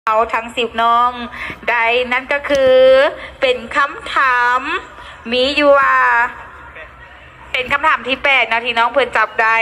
เอาทั้ง10น้องใดนั่นก็คือเป็นคำถามมีอยู่ว่าเป็นคำถามที่8นะที่น้องเพิ่นจับได้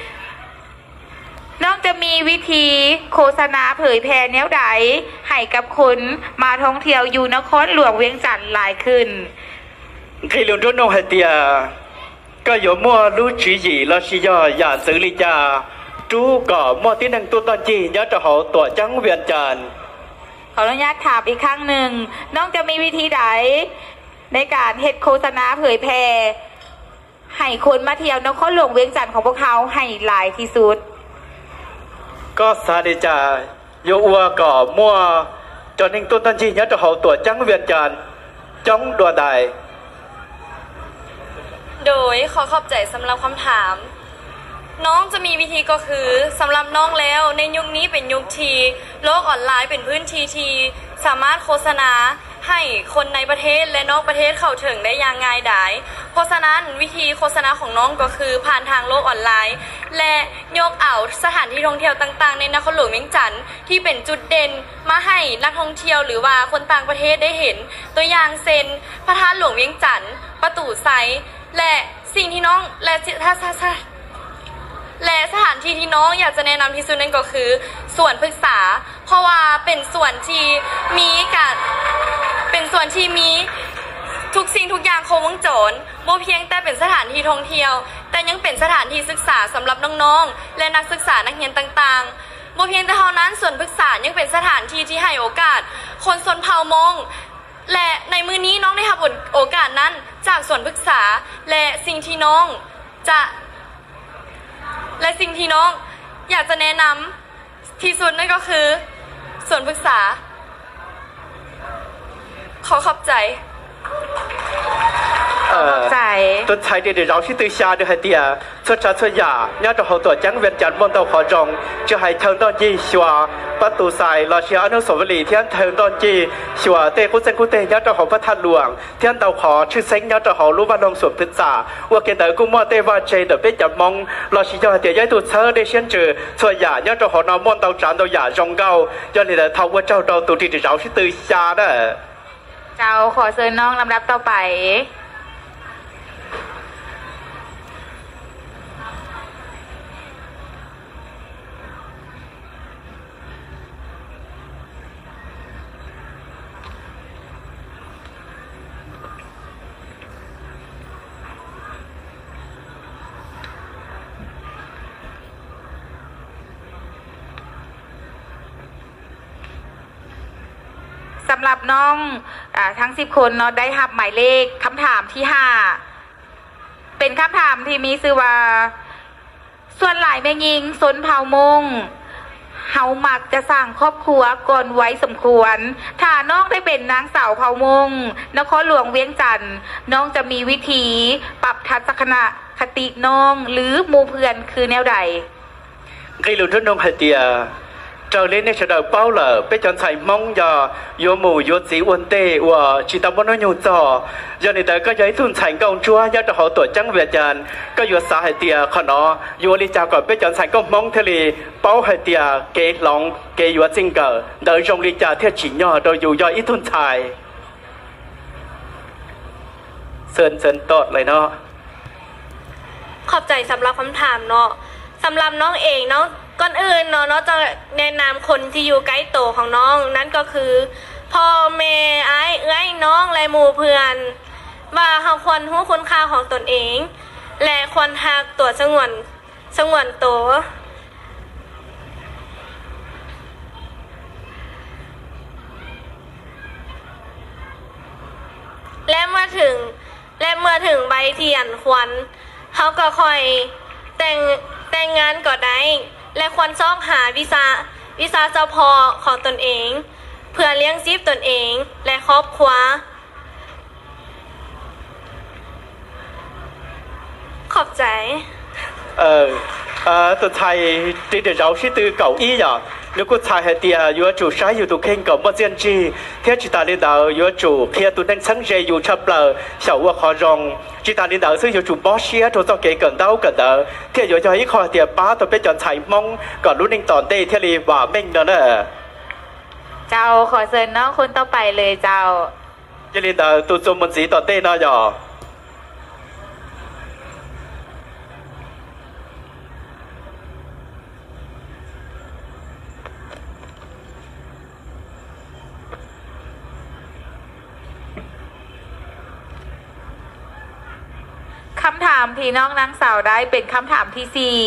น้องจะมีวิธีโฆษณาเผยแพร่แนวใดให้กับคนมาท่องเที่ยวอยู่นครหลวงเวียงจันทร์หลายขึ้น khi lượng trốn nông hạt tiề có yếu mua lúa chỉ gì là chỉ do nhà xử lý cha chú có mua tiếng năng tu toàn chi nhớ cho họ tổ trắng viện tràn ขออนุญาตถามอีกครั้งหนึ่งน้องจะมีวิธีใดในการเฮ็ดโฆษณาเผยแพร่ให้คนมาเที่ยวนครหลวงเวียงจันทร์ของพวกเขาให้หลายที่สุดก็สาธิตจะโยอัวก็มั่วจนถึงต้นต้นชีนี้จะเขาตัวจังเวียนจานจ้องดัวใดโดยขอขอบใจสำหรับคำถามน้องจะมีวิธีก็คือสำหรับน้องแล้วในยุคนี้เป็นยุคที่โลกออนไลน์เป็นพื้นที่ที่สามารถโฆษณาให้คนในประเทศและนอกประเทศเข้าถึงได้อย่างง่ายดายเพราะฉะนั้นวิธีโฆษณาของน้องก็คือผ่านทางโลกออนไลน์และยกเอาสถานที่ท่องเที่ยวต่างๆในนครหลวงเวียงจันทร์ที่เป็นจุดเด่นมาให้นักท่องเที่ยวหรือว่าคนต่างประเทศได้เห็นตัวอย่างเช่นพระธาตุหลวงเวียงจันทร์ประตูไซและสิ่งที่น้องและสถานที่ที่น้องอยากจะแนะนำที่สุดนั่นก็คือสวนพฤกษาเพราะว่าเป็นสวนที่มีทุกสิ่งทุกอย่างครบวงจรบ่เพียงแต่เป็นสถานที่ท่องเที่ยวแต่ยังเป็นสถานที่ศึกษาสำหรับน้องๆและนักศึกษานักเรียนต่างๆบ่เพียงแต่เท่านั้นสวนพฤกษายังเป็นสถานที่ที่ให้โอกาสคนชนเผ่ามงและในมื้อนี้น้องได้รับโอกาสนั้นจากสวนพฤกษาและสิ่งที่น้องอยากจะแนะนำที่สุดนั่นก็คือสวนพฤกษาขอขอบใจตัวไทยเดี๋ยวเราที่ตัวชาเดี๋ยวให้เดียส่วนชาส่วนใหญ่เนี่ยจะเขาตัวจังเวียนจันทร์บนเตาขอจงจะให้เท่าตอนจีชัวประตูใส่เราเชียอนุสาวรีย์ที่เท่าตอนจีชัวเตกุเซกุเตเนี่ยจะเขาพระธาตุหลวงที่เตาขอชื่อเซ็งเนี่ยจะเขารู้ว่าลงสวนพิษาว่าเกิดแต่กุ้งมอเตว่าเจเดเป็นจับมองเราเชียเดี๋ยวย้ายตัวเธอได้เช่นเจอส่วนใหญ่เนี่ยจะเขานำมอนเตาจานเตาหยาจงเก่าย้อนเลยเท่าว่าเจ้าเตาตัวที่เราที่ตัวชาเด้อเจ้าขอเชิญน้องลำดับต่อไปสำหรับน้องทั้ง10คนเนาะได้รับหมายเลขคำถามที่5เป็นคำถามที่มีชื่อว่าส่วนหลายแม่ยิงสนเผ่ามงเฮามักจะสร้างครอบครัวก่อนไว้สมควรถ้าน้องได้เป็นนางสาวเผ่ามงนครหลวงเวียงจันทร์น้องจะมีวิธีปรับทัศนคติน้องหรือหมู่เพื่อนคือแนวใด khi lượng trốn nông hạt tiề trở lên này sẽ đợi bao lờ bây giờ thầy mong giờ vô mù vô sĩ uốn tê và chỉ tao muốn nói nhiều trò giờ này tới có giấy thun thành công chúa giờ cho họ tuổi trắng về tràn có vô xã hệ tiề họ nó vô đi chào còn bây giờ thầy có mong thế thì bao hệ tiề kế lòng kế vô sinh cờ đợi trong đi chào theo chỉ nhỏ rồi dù do ít thun thầy sơn tốtเลยเนาะขอบใจสำหรับคำถามเนาะสำหรับน้องเองเนาะก่อนอื่นเนาะจะแนะนำคนที่อยู่ใกล้โตของน้องนั่นก็คือพ่อแม่เอื้อยน้องและหมู่เพื่อนว่าเขาควรรู้คุณค่าของตนเองและควรหักตัวสงวนตัวและเมื่อถึงใบเทียนควันเขาก็ค่อยแต่งงานก็ได้และควรชอบหาวิชาเฉพาะของตนเองเพื่อเลี้ยงชีพตนเองและครอบครัวขอบใจตัวไทยที่เดี๋ยวเราชื่อตือเก่าอี้อ่ะnếu có thay hệ tiề yếu chủ sai yếu tụ khen cầu mất dân chi thế chỉ ta lên đạo yếu chủ kia tụ đang sáng dậy yếu chấp lờ xảo qua khó rong chỉ ta lên đạo xứ yếu chủ bó xía cho tao kể cần đau cần đỡ thế yếu cho ít khó tiề bá tụ biết chọn thầy mong còn lúc nên tòn tê thế li và mình đó nè เจ้าขอเชิญน้องคนต่อไปเลยเจ้า这里的都做么子到底那呀？ คำถามที่น้องนางสาวได้เป็นคำถามที่สี่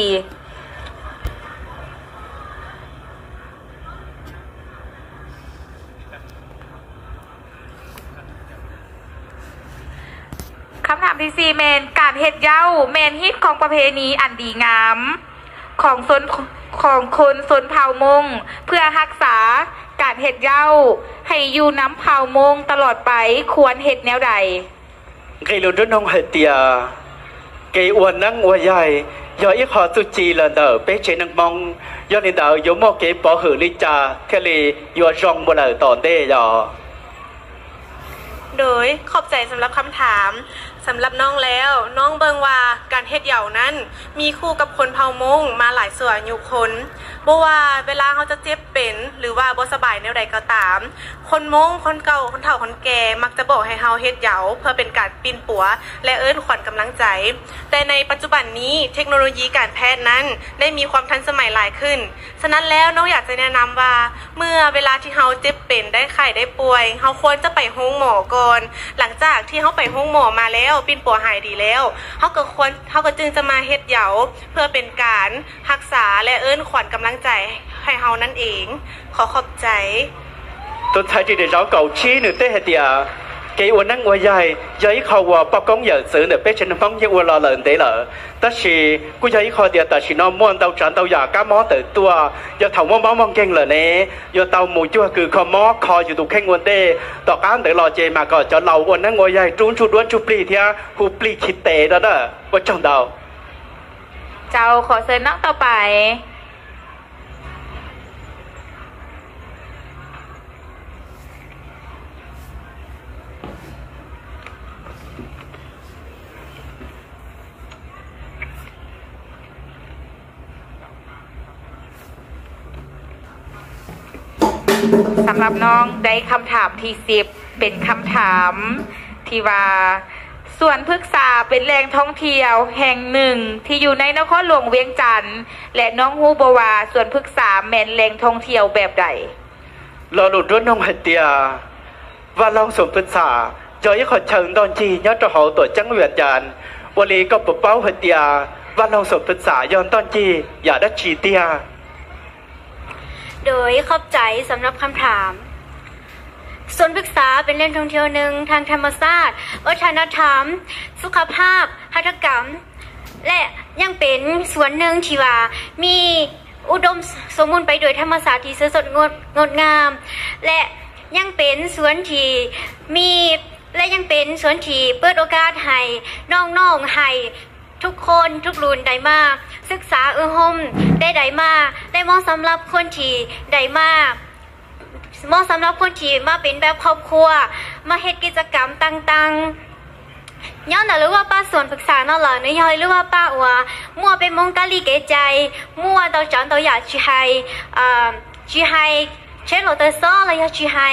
คำถามที่สี่เมนการเฮ็ดเย้าเมนฮิตของประเพณีอันดีงามของคนชนเผ่ามงเพื่อรักษาการเฮ็ดเย้าให้อยู่น้ำเผ่ามงตลอดไปควรเฮ็ดแนวใด cái luôn đó nông hệ tiề cái uốn năng uốn dài do ít họ tu trì là đỡ bé chế năng mong do nên đỡ giống một cái bỏ hử lý trà thế là do rong một lời tòn đê rồi โดยขอบใจสำหรับคำถามสำหรับน้องแล้วน้องเบิงว่าการเฮ็ดเหย่านั้นมีคู่กับคนเผ่ามงมาหลายส่วนอยู่คนบ่ว่าเวลาเขาจะเจ็บเป็นหรือว่าบ่สบายแนวใดก็ตามคนมงคนเก่าคนเฒ่าคนแก่มักจะบอกให้เฮาเฮ็ดเหย่าเพื่อเป็นการปิ่นปัวและเอิ้นขวัญกำลังใจแต่ในปัจจุบันนี้เทคโนโลยีการแพทย์นั้นได้มีความทันสมัยหลายขึ้นฉะนั้นแล้วน้องอยากจะแนะนำว่าเมื่อเวลาที่เฮาเจ็บเป็นได้ไข้ได้ป่วยเฮาควรจะไปโรงหมอก่อนหลังจากที่เฮาไปโรงหมอมาแล้วปิ่นปัวหายดีแล้วเฮาก็จึงจะมาเฮ็ดเหย่าเพื่อเป็นการรักษาและเอิ้นขวัญกำลังใจให้เฮานั่นเองขอบใจ tôi thấy thì để giáo cầu chi nữa thế hệ tiề cái uốn năng uốn dài giấy khâu và bao công giờ xử nữa bé trên phong như uốn lò lợn thế lợ tất是กูgiấy khâu tiề tất是nó muốn tàu tràn tàu giả cá mó từ tua giờ thầu mó mong keng lợ nè giờ tàu mù chua cứ kho mó khoอยู่ตรงแข้งuốn têต่อการแต่รอเจมาก็จะเหล่าuốn năng uốn dài trốn chuột uốn chuột pliเทียหูปลีคิดเตะđó đóว่าtrong đầu เจ้าขอเชิญน้องต่อไปสำหรับน้องได้คำถามที่10เป็นคำถามที่ว่าส่วนพฤกษาเป็นแหล่งท่องเที่ยวแห่งหนึ่งที่อยู่ในนครหลวงเวียงจันทร์และน้องฮู้บ่ว่าส่วนพฤกษาแม่นแหล่งท่องเที่ยวแบบใดเราหลุดด้วยน้องหัดเตียว่าลองส่วนพฤกษาจะยิ่งขอเชิญตอนจียอดจะเขาตัวจังเวียนจันทร์วันนี้ก็ปะเป้าหัดเตียว่าลองส่วนพฤกษาย้อนตอนจีอย่าได้จีเตียโดยขอบใจสำหรับคำถามสวนพฤกษาเป็นแหล่งท่องเที่ยวหนึ่งทางธรรมชาติวัฒนธรรมสุขภาพหัตถกรรมและยังเป็นสวนหนึ่งที่ว่ามีอุดมสมบูรณ์ไปด้วยธรรมชาติที่สดงดงามและยังเป็นสวนที่เปิดโอกาสให้น้องๆให้ทุกคนทุกรุ่นได้มาศึกษาห่มได้มาได้เหมาะสำหรับคนที่ได้มาเหมาะสำหรับคนที่มาเป็นแบบครอบครัวมาเฮ็ดกิจกรรมต่างๆย้อนหรือว่าป้าสวนศึกษาเนาะล่ะเนยหรือว่าป้าว่ามั่วเป็นมงกะลีเกใจมั่ว到讲到อยาก去ให้เช่นเราแต่ซ้อแล้วอยาก去ให้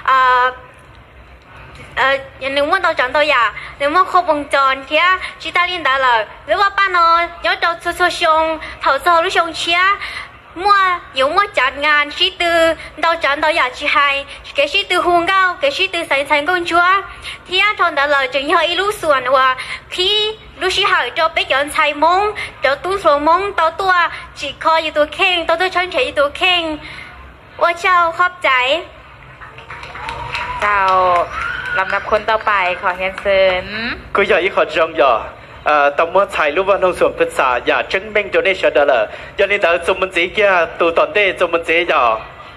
นึกว่าเราจังตัวอย่างนึกว่าครบวงจรเทียชิตาลินดาเลยหรือว่าป้าน้อยย้อนตัวชงเถาโซลูชงเชียมั่วอยู่มั่วจัดงานชิตือเราจังตัวอย่างชิให้เกชิตือฮุงเก้าเกชิตือใส่ใส่กงชัวเทียทอนดาเลยจึงให้รู้ส่วนว่าพี่รู้ชิหายจะไปย้อนใช้มงจะตู้สวมมงตัวจีคออยู่ตัวเข่งตัวชนเฉยอยู่ตัวเข่งว่าเจ้าขอบใจเจ้าลำดับคนต่อไปขอเรียนเชิญกูอยากอีกขอจงอย่าตำรวจถ่ายรูปว่าน้องส่วนภาษาอย่าจึงเบ่งจนได้เฉยเลยอย่าในแต่จมันจีเกียตัวตอนเต้จมันจีอย่า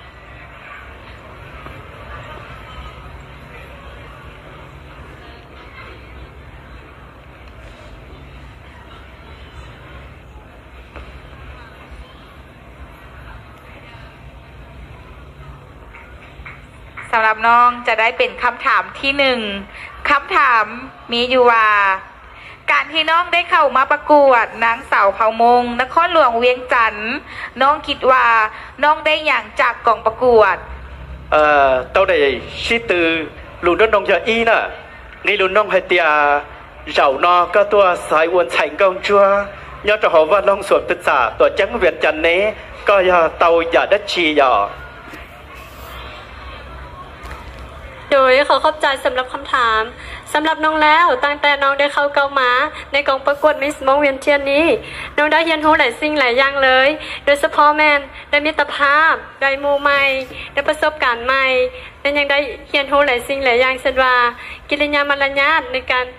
สำหรับน้องจะได้เป็นคำถามที่1คำถามมีอยู่ว่าการที่น้องได้เข้ามาประกวดนางสาวเผ่ามงนครหลวงเวียงจันทร์น้องคิดว่าน้องได้อย่างจากกองประกวด tao đây sĩ từ lũ đất nông giờ y nè ngay lũ nông hay tia giàu no có tua sai uốn thành công chúa nhớ cho họ vào long suốt tất cả tổ trắng Việt Trần này có tàu giả đất chi giờ โดยขอขอบใจสำหรับคำถามสำหรับน้องแล้วตั้งแต่น้องได้เข้าเกามาในกองประกวดมิสมองเวียนเทียนนี้น้องได้เรียนรู้หลายสิ่งหลายอย่างเลยโดยเฉพาะแมนได้มิตรภาพได้หมู่ใหม่ได้ประสบการณ์ใหม่และยังได้เรียนรู้หลายสิ่งหลายอย่างเช่นว่ากิริยามารยาทใน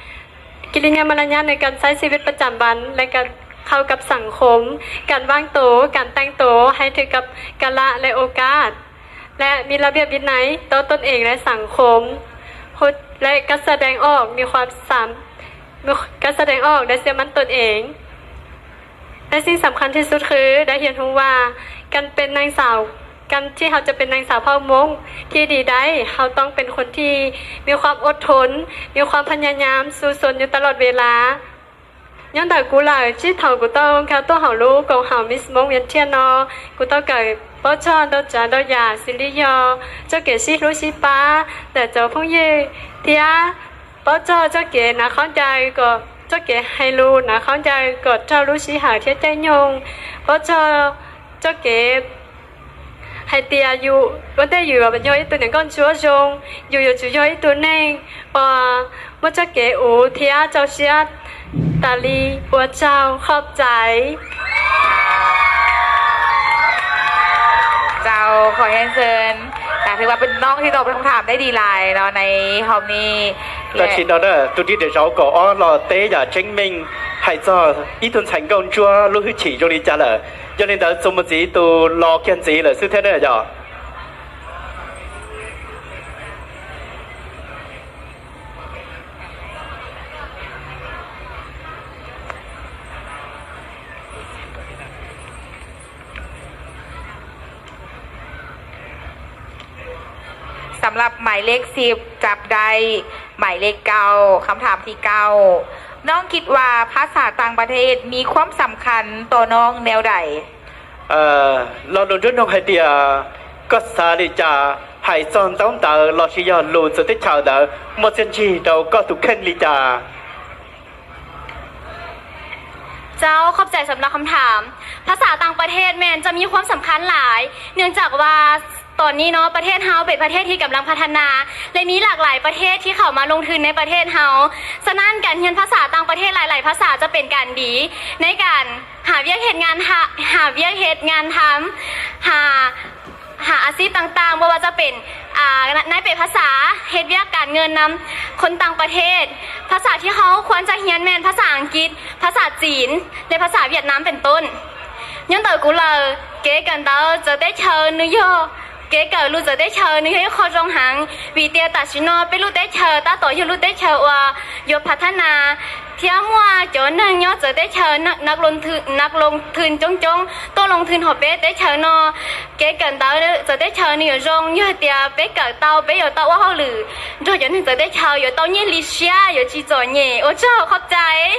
การใช้ชีวิตประจำวันและการเข้ากับสังคมการวางตัวการแต่งตัวให้ถึงกับกาลและโอกาสและมีระเบียบวินัยต่อตนเองและสังคมและการแสดงออกมีความการแสดงออกได้เชื่อมั่นตนเองและสิ่งสำคัญที่สุดคือได้เรียนรู้ว่าการเป็นนางสาวการที่เขาจะเป็นนางสาวเผ่ามงที่ดีได้เขาต้องเป็นคนที่มีความอดทนมีความพยายามสู้สนอยู่ตลอดเวลาย้อนแต่กูหล่ะที่เท่ากูต้องแค่ตัวเขารู้กองเขามิสมงเวียนเทียนนอกูต้องเกิดป้อชอนตัวจ่าตัวหยาสิริยอเจ้าเก๋ชิรู้ชิป้าแต่เจ้าพงเย่เทียป้อชอเจ้าเก๋นะเข้าใจก็เจ้าเก๋ให้รู้นะเข้าใจก็เจ้ารู้ชิหาเทียใจยงป้อชอเจ้าเก๋ให้เตียอยู่วันได้อยู่แบบย่อยตัวหนึ่งก้อนชัวชงอยู่จุย่อยตัวหนึ่งพอเมื่อเจ้าเก๋อูเทียเจ้าเชียตาลีปัวเจ้าขอบใจเจ้าขอเรียนเชิญแต่ถือว่าเป็นน้องที่ตอบคำถามได้ดีหลายเนาะในห้องนี้แต่ทีนั้นน่ะตัวที่เดี๋ยวเราก็อ๋อเราเตะอย่าเช็งมิงให้เจ้าอีตุน成功ชัวรู้ที่ฉี่ตรงนี้จ้ะเลยcho nên đã dùng một gì từ lo kiên trì là sự thế này rồi สำหรับหมายเลข10จับได้หมายเลข9คำถามที่9น้องคิดว่าภาษาต่างประเทศมีความสำคัญต่อน้องแนวใดเราลงทุนน้องไฮเดียก็สาลิจาหายซอนต้องตาเราชิยอนลูสุดที่ชาวเดอหมดเส้นชีเราก็ถูกขึ้นลิจาเจ้าขอบใจสำหรับคำถามภาษาต่างประเทศแมนจะมีความสำคัญหลายเนื่องจากว่าตอนนี้เนาะประเทศเฮาเป็นประเทศที่กำลังพัฒนาและมีหลากหลายประเทศที่เข้ามาลงทุนในประเทศเฮาฉะนั้นการเรียนภาษาต่างประเทศหลายๆภาษาจะเป็นการดีในการหาเวียกเหตุงานทำหาอาชีพต่างๆไม่ว่าจะเป็นในเป็นภาษาเฮ็ดเวียกการเงินนำคนต่างประเทศภาษาที่เขาควรจะเรียนแม่นภาษาอังกฤษภาษาจีนและภาษาเวียดนามเป็นต้นnhân từ của lời kế cần tao giờ tới chờ nữa yo kế cờ luôn giờ tới chờ nữa hay khó trong hàng vì tiền ta xin nó bên lúc tới chờ ta tổ cho lúc tới chờ và yo phát na theo mua chỗ nâng nhớ giờ tới chờ nặc lông thuyền trong tôi lông thuyền họ bé tới chờ nó kế cần tao giờ tới chờ nữa rong như tiền bé cờ tao bé giờ tao quá hao lử rồi giờ giờ tới chờ giờ tao nhớ lì xia giờ chỉ rồi nhẹ ôi trời khócใจ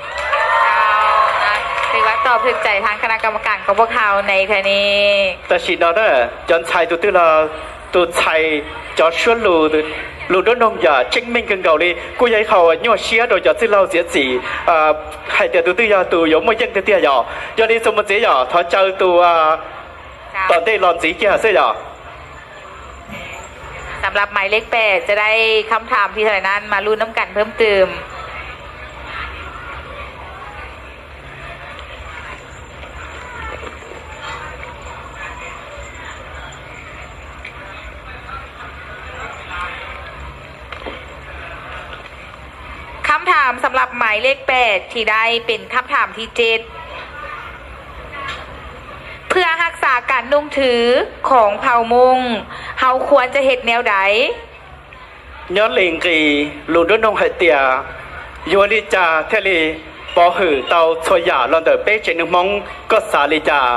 ถือว่าตอบถึงใจทางคณะกรรมการของพวกเขาในเทนี้แต่สิ่งนั้นน่ะจนชายตัวเราตัวชายจะชวนลูดน้องอย่าเช็งมิ่งกันเก่าเลยกูยัยเขาย่อเชียโดยจะซื้อเราเสียสีให้แต่ตัวอย่าตัวยไม่ยังตัวอย่าย่อนี้สมมติอย่าถ้าเจอตัวตอนได้ลอนสีเกี่ยเสียอย่าสำหรับหมายเลข8จะได้คำถามที่เท่านั้นมาลุ้นน้ำกันเพิ่มเติมคำถามสำหรับหมายเลข8ที่ได้เป็นคำถามที่7เพื่อรักษาการนุ่งถือของเผ่ามงเฮาควรจะเฮ็ดแนวใดย้อนเลงกีลูดน้องไฮเตียโยลิจาเทลีปอหือเตาชอยาลอนเดอเป้เจนึงมองก็สาลิจา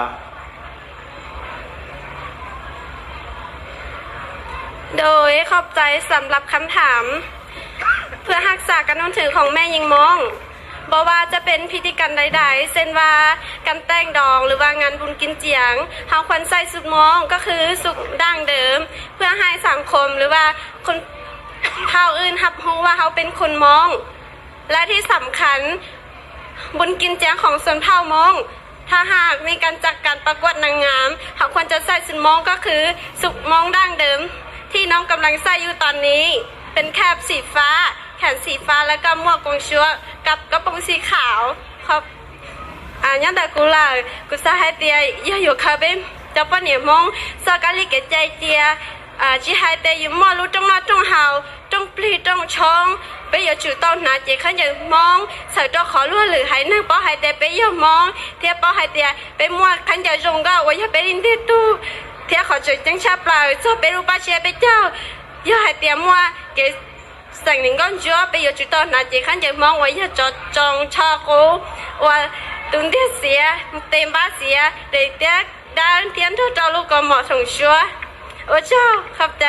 โดยขอบใจสำหรับคำถามเพื่อรักษาการนุ่งถือของแม่ยิงมองบอกว่าจะเป็นพิธีกรรมใดๆเช่นว่าการแต่งดองหรือว่างานบุญกินเจียงเฮาควรใส่สุดมองก็คือสุดดั้งเดิมเพื่อให้สังคมหรือว่าคนเผ่าอื่นรับรู้ว่าเขาเป็นคนมองและที่สำคัญบุญกินเจียงของชนเผ่ามองถ้าหากมีการจัดการประกวดนางงามเขาควรจะใส่สุดมองก็คือสุดมองดั้งเดิมที่น้องกำลังใส่อยู่ตอนนี้เป็นแคบสีฟ้าแขนสีฟ้าแล้วก็หมวกกงชัวกับกระโปรงสีขาวครับnhớ đại cô là cô sa hai tia yêu yêu khá bên cho bao nhiêu mong sau cái lịch cái chạy tia chỉ hai tia yêu mong lúc trong nó trong hào trong pli trong chong bây giờ chủ tao nãy chỉ khá nhiều mong sợ cho khó luôn lử hay nữa bao hai tia bây giờ mong thì bao hai tia bây mua khán giả dùng gạo và giờ bây đi đi tu thì họ chọn chẳng chấp lại cho bây lúc ba chia bây giờ yêu hai tia mua cáiสั่งหนึ่งก้อนจ้วไปอยู่จุดตอนนั้นจีขันจะมองว่าจะจองชาโกว่าตุนเดียเสียเต็มบ้าเสียเด็กเด็กด้านเทียนทุกเจ้าลูกก็เหมาะสมชัวโอ้เจ้าขับใจ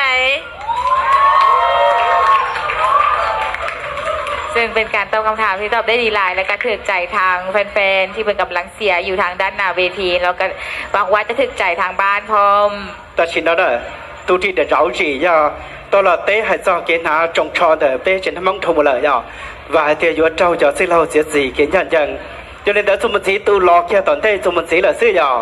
ซึ่งเป็นการตอบคำถามที่ตอบได้ดีหลายและก็ถึกใจทางแฟนๆที่เป็นกำลังเสียอยู่ทางด้านหน้าเวทีแล้วก็หวังว่าจะถึกใจทางบ้านพร้อมแต่ชินแล้วเนี่ยตัวที่เดือดร้อนจีย่าตัวเราเต้ให้เจ้าเกณฑ์หาจงชอเด้อเต้ฉันทำมั่งทุ่มเลยย่าว่าเดี๋ยวเจ้าจะซื้อเราเสียสีเกณฑ์ยันยังcho nên đã dùng một tí tu lò kia toàn thế dùng một tí là xưa giờ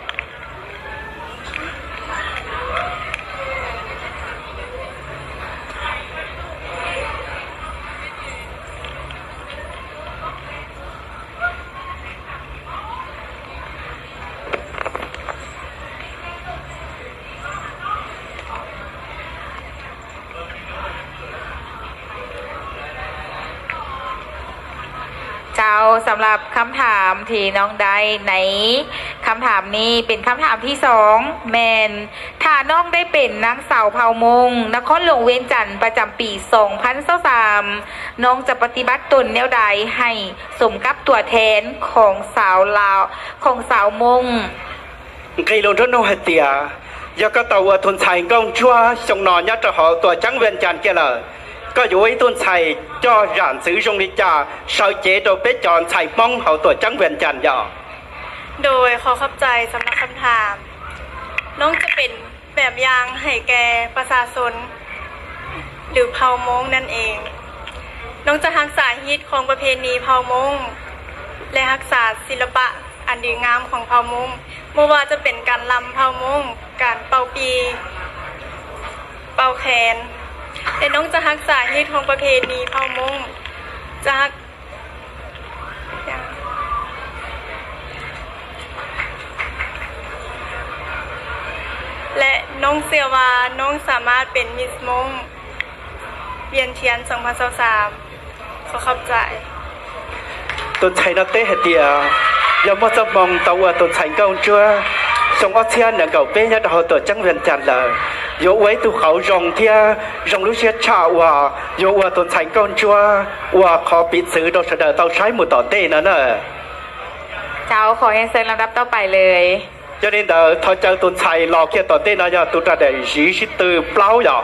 เจ้าสำหรับคำถามที่น้องได้ในคำถามนี้เป็นคำถามที่2แมนถ้าน้องได้เป็นนางสาวเผ่ามงนครหลวงเวียงจันทร์ประจำปี2023น้องจะปฏิบัติตนแนวใดให้สมกับตัวแทนของสาวลาวของสาวมงใครลงทุนน้องให้เตียยาก็ตัวทุนชายกองชัวชงนอนยัดจะหอตัวจังเวียนจันทร์เกล่ะก็อยู่ไอ้ต้นไทรจ่อหยานซื้อตรงนี้จ่าชาวเจ๊ตัวเป็ดจอนไทรป้องเขาตัวจังเวียนจันทร์ย่อโดยขอขอบใจสำหรับคำถามน้องจะเป็นแบบอย่างให้แก่ประชาชนหรือเผ่ามงนั่นเองน้องจะรักษาฮิตของประเพณีเผ่ามงและรักษาศิลปะอันดีงามของเผ่ามงไม่ว่าจะเป็นการรำเผ่ามงการเป่าปีเป่าแคนแต่น้องจะรักษาฮิตของประเพณีเผ่ามงจะและน้องเสียว่าน้องสามารถเป็นมิสมงเวียนเทียน2023ขอขอบใจต้นไทรนักเตะเดียยังไม่จะมองตัวต้นไทรเก่าชัวส่งออเทียนอย่างเก่าเป็นยัดหัวตัวจังเวียนจันทร์เลยยกไว้ตัวเขารองเทียรองลูกเชียชาว่ายกว่าต้นไทรเก่าชัวว่าขอปิดซื้อดอกเสด็จเตาใช้หมู่ต่อเต้นั่นน่ะเจ้าขอให้เซ็นลำดับต่อไปเลย cho nên là thôi cho tôi xài lò kia tao tên là giờ tôi ra để giữ sĩ từ plau giờ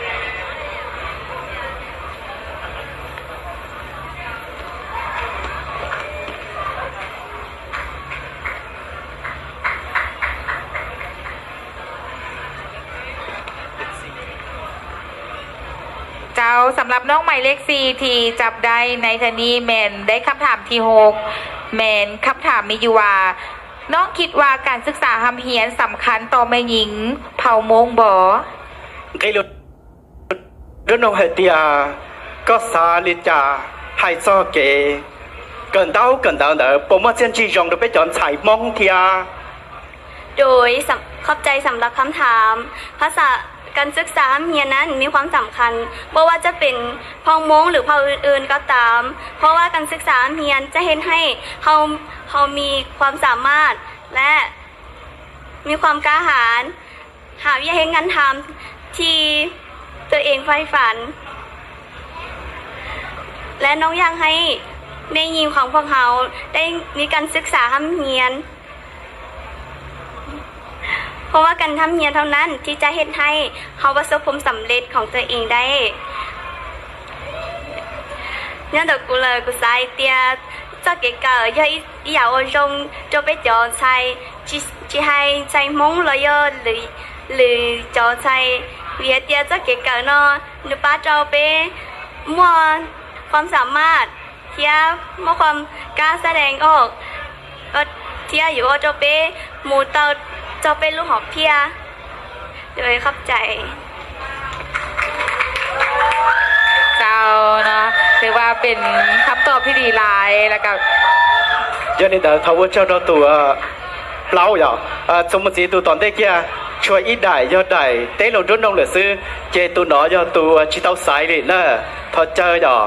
เจ้าสำหรับน้องหมายเลข4ที่จับได้ในคดีแมนได้คำถามที่6แมนคำถามมีอยู่ว่าน้องคิดว่าการศึกษาห้ำเฮียนสำคัญต่อแม่หญิงเผ่ามงบ่ cái luật rất nông hệ tia có xa lịch trả hay cho kể cần đau nữa bộ mất chân chỉ dùng được biết chọn采mong thia โดยขอบใจสำหรับคำถามภาษาการศึกษาห้ำเฮียนนั้นมีความสำคัญเพราะว่าจะเป็นเผ่ามงหรือเผ่าอื่นๆก็ตามเพราะว่าการศึกษาห้ำเฮียนจะเห็นให้เขามีความสามารถและมีความกล้าหาญหาวิธีงานทำที่ตัวเองใฝ่ฝันและน้องอยากให้ในยิมของพวกเขาได้มีการศึกษาห้ำเฮียนเพราะว่าการทำเฮียนเท่านั้นที่จะเฮ็ดให้เขาประสบความสำเร็จของตัวเองได้เนี่ยเดี๋ยวกูเลยกูสายเตีย这个个要要我用就被叫菜，只係在懵了要หรือจอใจเวียเตียจะเก่งเนาะหนูป้าจอเป้มั่วความสามารถเทียมั่วความกล้าแสดงออกก็เทียอยู่ว่าจอเป้หมูเตาจอเป้ลูกหอบเพียเลยเข้าใจเจ้าเนาะถือว่าเป็นคำตอบที่ดีหลายแล้วก็ยันนี่แต่เขาว่าเจ้าตัวเล่าอย่างสมมติตัวตอนเด็กเนี่ยช่วยอีได้ยอดได้เต้ลงรุ่นน้องเหลือซื้อเจตัวหนอยอตัวชิตาสายเลยนะทอเจออย่าง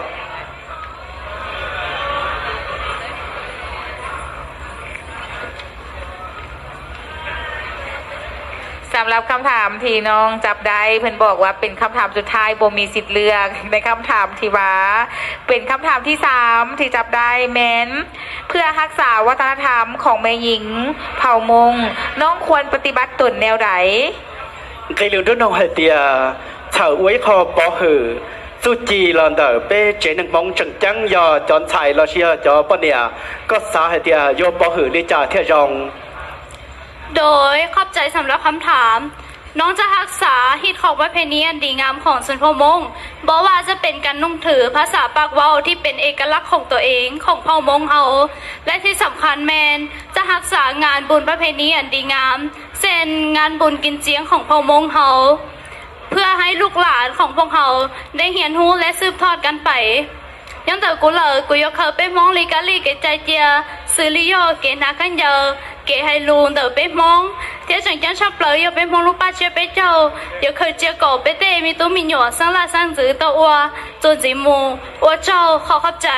สำหรับคำถามที่น้องจับได้เพิ่นบอกว่าเป็นคำถามสุดท้ายบ่มีสิทธิ์เลือกในคำถามที่ว่าเป็นคำถามที่3ที่จับได้แม้นเพื่อรักษาวัฒนธรรมของแม่หญิงเผ่ามงน้องควรปฏิบัติตนแนวใดใครรู้ด้วยน้องเหตียเฉาไว้คอปอหือสุจีหลอนเดอเป้เจนึงมองจังจังยอจอนไทยเราเชียจอปเนียก็สาเหตียโยปอหือลิจ่าเทียจองโดยขอบใจสำหรับคำถามน้องจะรักษาฮิตของประเพณีอันดีงามของชนเผ่ามงบอกว่าจะเป็นการนุ่งถือภาษาปากเว้าที่เป็นเอกลักษณ์ของตัวเองของเผ่ามงเฮาและที่สำคัญแมนจะรักษางานบุญประเพณีอันดีงามเช่นงานบุญกินเจียงของเผ่ามงเฮาเพื่อให้ลูกหลานของพวกเฮาได้เรียนรู้และสืบทอดกันไปยังแต่กูเลยกูยกเขาไปมองลีกาลีเกใจเจียซื้อลิโยเกนากันเยอะเกให้ลูนเดอไปมองเที่ยวจังจังชอบเลยอย่าไปมองลูกป้าเชียไปเจ้าเดี๋ยวเคยเจียก่อไปเตะมีตู้มีหยอดสร้างลาสร้างจื้อตัวจนจีมูว่าเจ้าขอเข้าใจ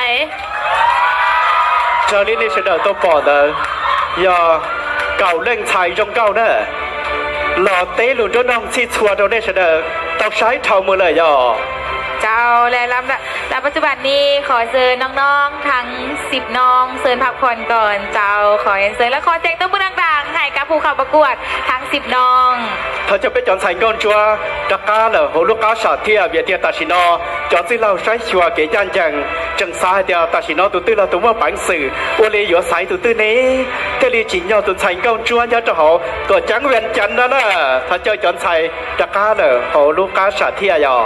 เจ้านี่นี่เสนอตัวปอดอย่าเก่าเล่งไทยจงเก่าเด้อหล่อเตะหลุดด้วยน้องที่ชัวร์ตัวนี้เสนอต้องใช้เท่ามือเลยย่อเจ้าและลำปัจจุบันนี้ขอเชิญน้องๆทั้ง10น้องเชิญพักผ่อนก่อนเจ้าขอเชิญและขอแจ้งตัวมือดังๆให้กับผู้เข้าประกวดทั้ง10น้องเขาจะไปจอนใส่ก้อนชัวตะก้าเหรอโหลูกก้าสาเทียเบียเทียตาชินอจอนที่เราใช้ชัวเกี่ยนจังสายเดียวตาชินอตัวตื้อเราตัวว่าปังสื่อวันนี้อยู่สายตัวตื้อนี้เทลีจินยอตัวใส่ก้อนชัวยอดจะหอตัวจังเวียนจันนั่นแหละถ้าเจอจอนใส่ตะก้าเหรอโหลูกก้าสาเทียยอ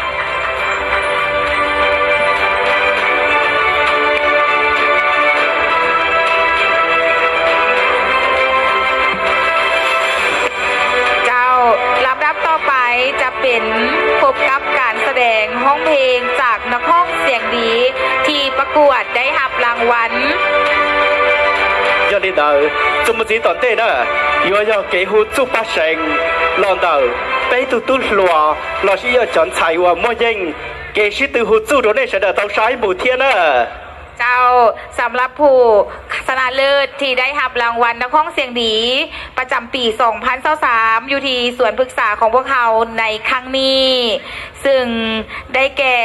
จะเป็นพบกับการแสดงห้องเพลงจากนักร้องเสียงดีที่ประกวดได้รับรางวัลยอดดีดาวจุมจีตอนเต้นะยัวยอเกหูจุปะเชงลอนดาวไปตุตุลัวเราชียจอนไทยว่ามั่วยิงเกชิตุหูจุโดเนชเดต้องใช้บูเทียนะเจ้าสำหรับผู้ชนะเลิศที่ได้รับรางวัลนักร้องเสียงดีประจำปี2023อยู่ที่ส่วนปรึกษาของพวกเขาในครั้งนี้ซึ่งได้แก่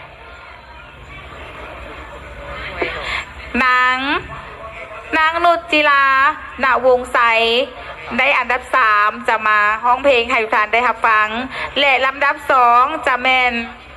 นางนุชจิลาณวงไสได้อันดับ3จะมาห้องเพลงให้ท่านได้รับฟังและลำดับ2จะแม่น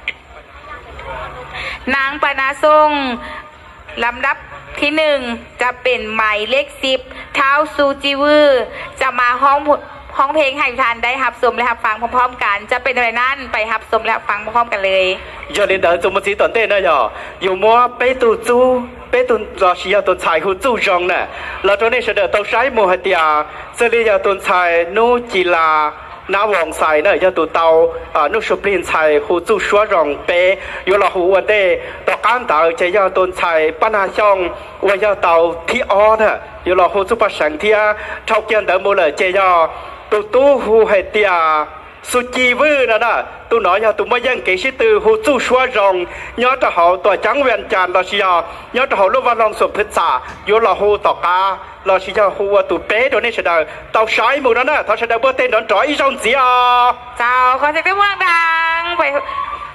นางปนาทรงลำดับที่1จะเป็นหมายเลข10เท้าซูจิวือจะมาห้องเพลงให้ท่านได้รับชมและรับฟังพร้อมๆกันจะเป็นอะไรนั่นไปรับชมและรับฟังพร้อมๆกันเลยยอดเดินจุมจีตอนเต้นะย่ออยู่มัวไปตูจูไปตุนเรา需要ตุนชายหูจูจงเนี่ยเราตัวนี้เสด็จต้องใช้โมหะเตียเสลียตุนชายนูจิลาน้าวงใส่เนี่ยจะตัวเตานุชปลินใส่หูจูชัวรองเปยอยู่ละหูวันเดต่อการเตาจะยาตุนใส่ปนาช่องว่ายาเตาที่อ้อเนี่ยอยู่ละหูจูปัสสังเทียเท่าเกียนเดิมโมเลยเจียตัวตู้หูเหตียสุจีวื้อนะตัวน้อยตัวไม่ยังเกชิตือหูจูชัวรองย้อนจะหอตัวจังเวียนจานเราเชียย้อนจะหอลูกวันลองสุพิษาอยู่ละหูต่อกาเราเชียหูตัวเป๊ะตัวนี้เฉดเตาใช้หมู่นั้นนะถ้าเฉดเบอร์เต้นโดนจ่อยอีจงเสียเจ้าขอเสียงมือดังไป